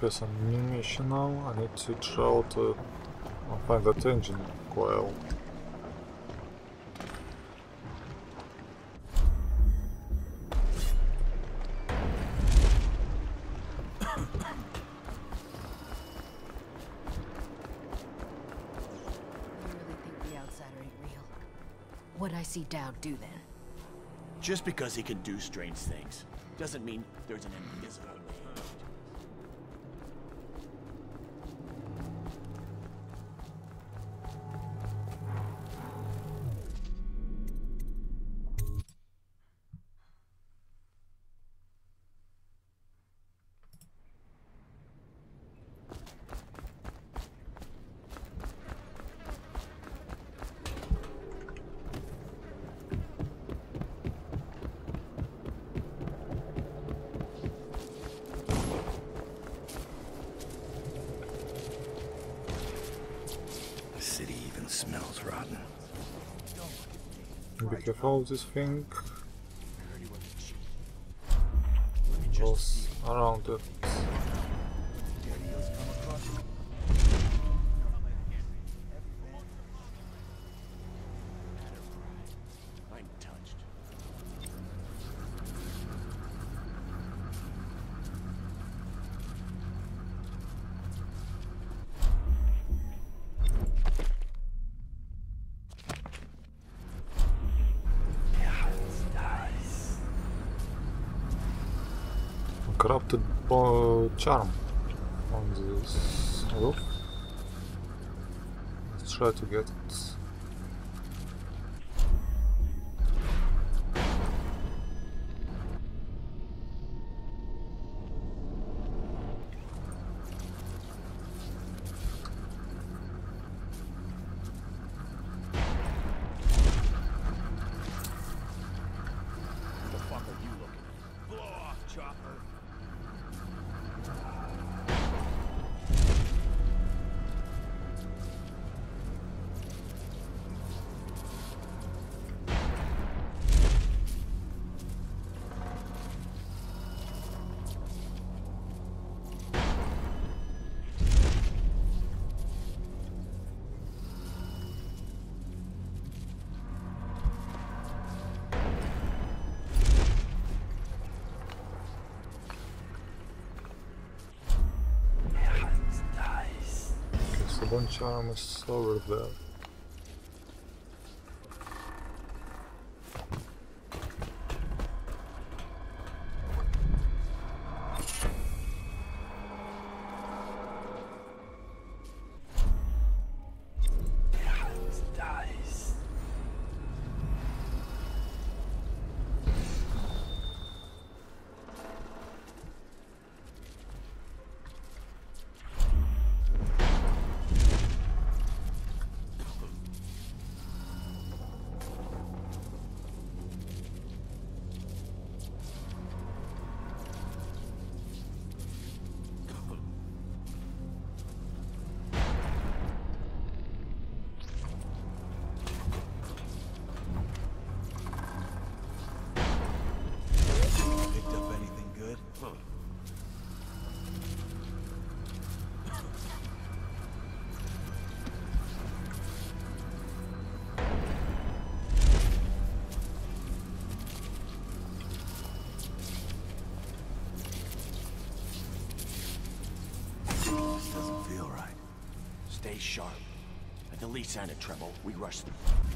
Press a new mission now. I need to travel to find that engine coil. What'd I see Daud do then? Just because he can do strange things doesn't mean there's an invisible man. Smells rotten. Be careful of this thing. Goes around it. I'm touched. Corrupted charm on this roof. Let's try to get it. What the fuck are you looking at? Blow off, chopper. One charm is over there. Stay sharp. At the least sound of treble, we rush through.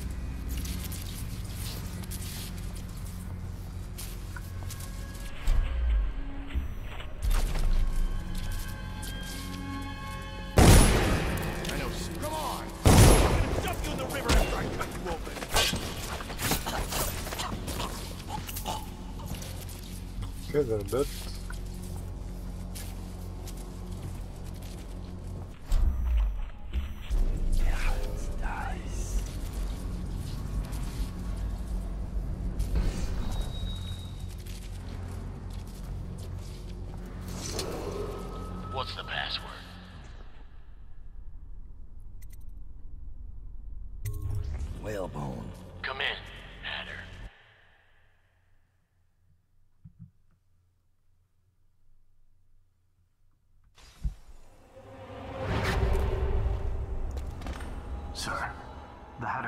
I know. Come on! I'm gonna dump you in the river after I cut you open. Okay, they're dead. What's the password? Whalebone. Come in, Hatter.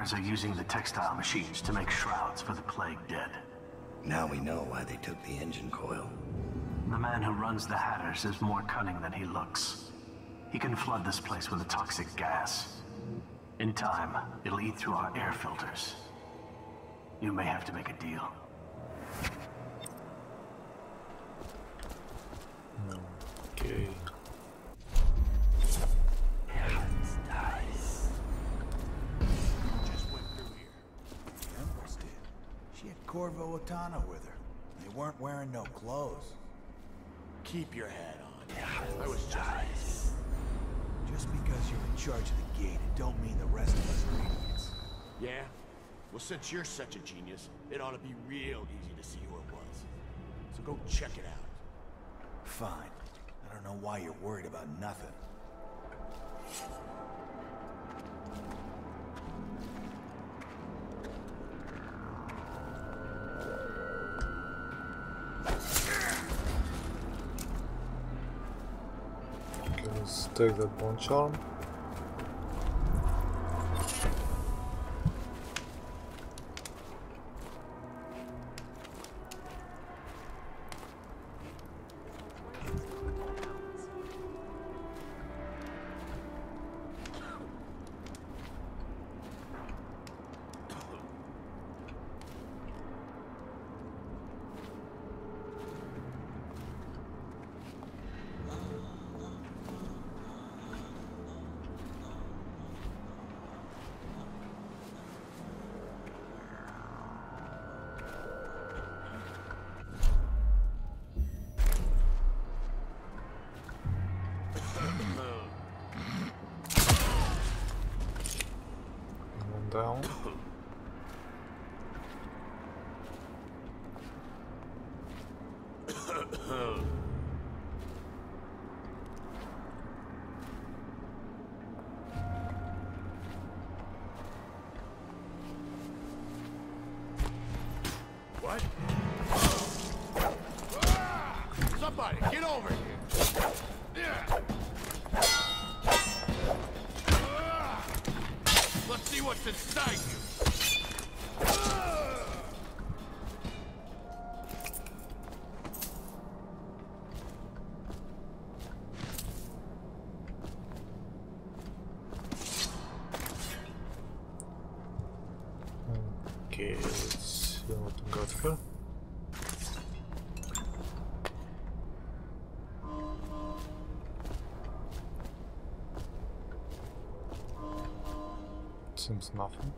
hackers are using the textile machines to make shrouds for the plague dead. Now we know why they took the engine coil. The man who runs the Hatters is more cunning than he looks. He can flood this place with a toxic gas. In time, it'll eat through our air filters. You may have to make a deal. Okay. Just went through here. The Empress did. She had Corvo Otana with her. They weren't wearing no clothes. Keep your hat on. I was just because you're in charge of the gate, it don't mean the rest of us are idiots. Yeah? Well, since you're such a genius, it ought to be real easy to see who it was. So go check it out. Fine. I don't know why you're worried about nothing. Okay, let's take that bone charm. Down. What? Somebody, get over here! Let's see what's inside you! Okay, let's see what we got here. Seems nothing.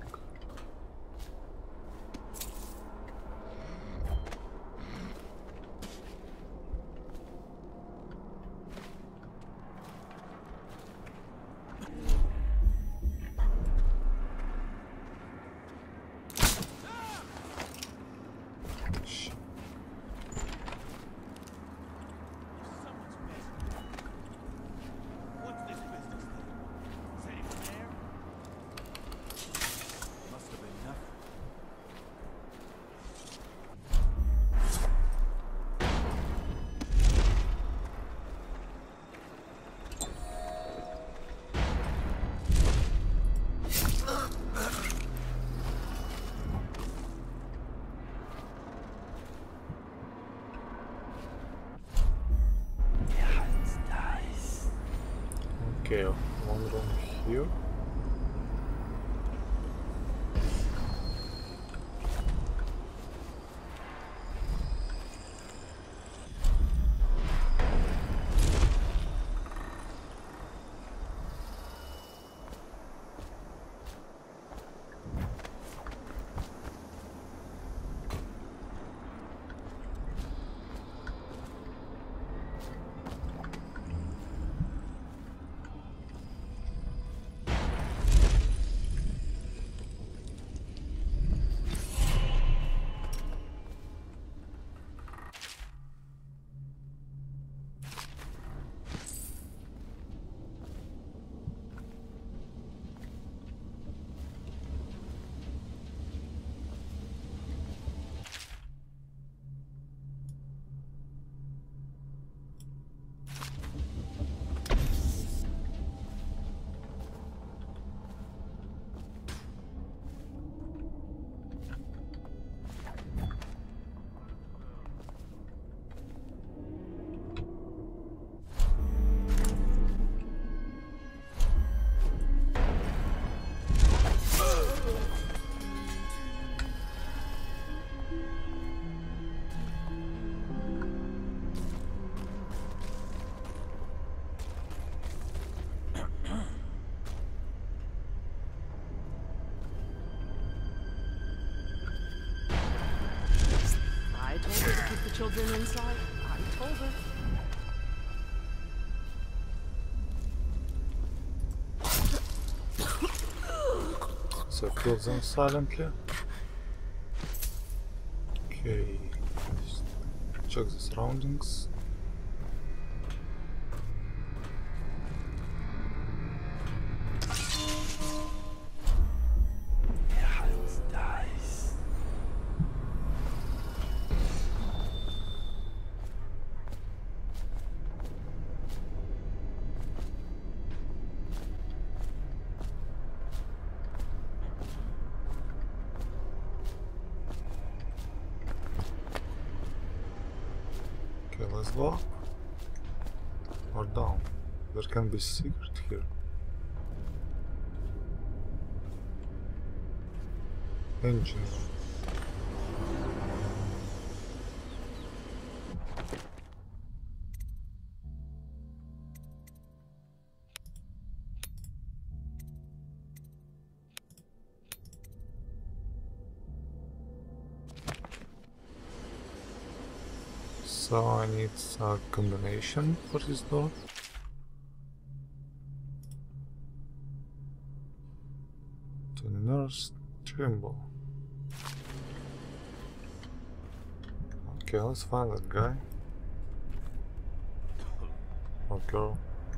Okay, one room here. children inside. I told her. So kill them silently. Okay, just check the surroundings. Okay, let's go up or down. There can be secret here. Engine. So I need a combination for this door. To nurse tremble. Okay, let's find that guy. Or girl.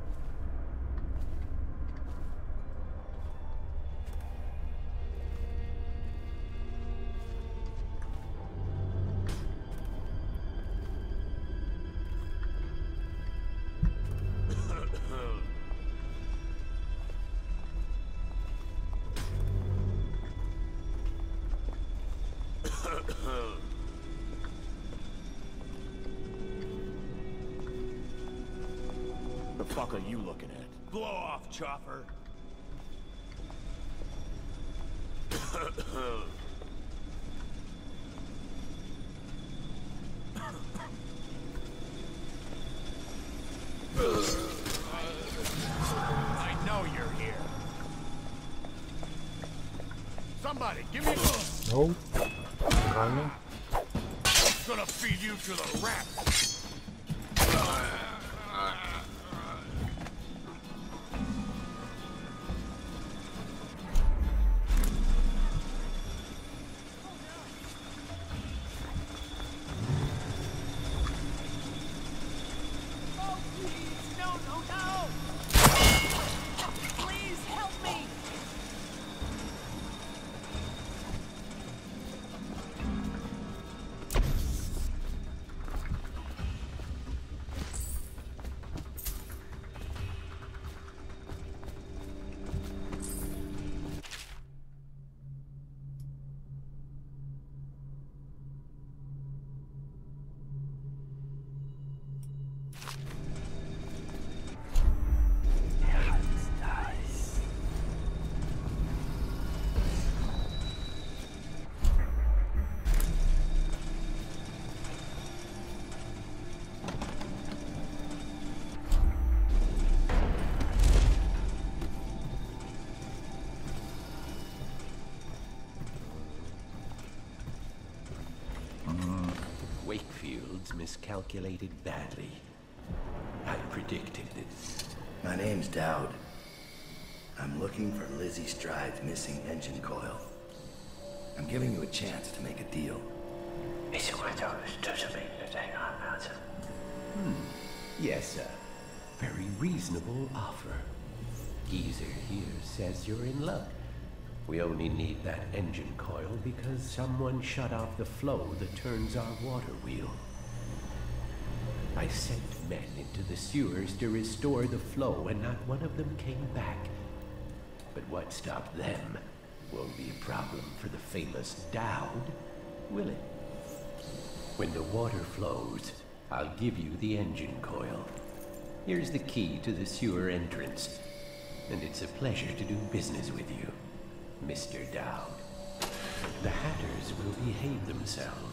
The fuck are you looking at? Blow off, chopper! I know you're here. Somebody, give me. No, behind me. I'm gonna feed you to the rat. Wakefield's miscalculated badly. I predicted this. My name's Daud. I'm looking for Lizzie Stride's missing engine coil. I'm giving you a chance to make a deal. Yes, sir. Very reasonable offer. Geezer here says you're in luck. We only need that engine coil because someone shut off the flow that turns our water wheel. I sent men into the sewers to restore the flow, and not one of them came back. But what stopped them won't be a problem for the famous Daud, will it? When the water flows, I'll give you the engine coil. Here's the key to the sewer entrance, and it's a pleasure to do business with you, Mr. Daud. The Hatters will behave themselves.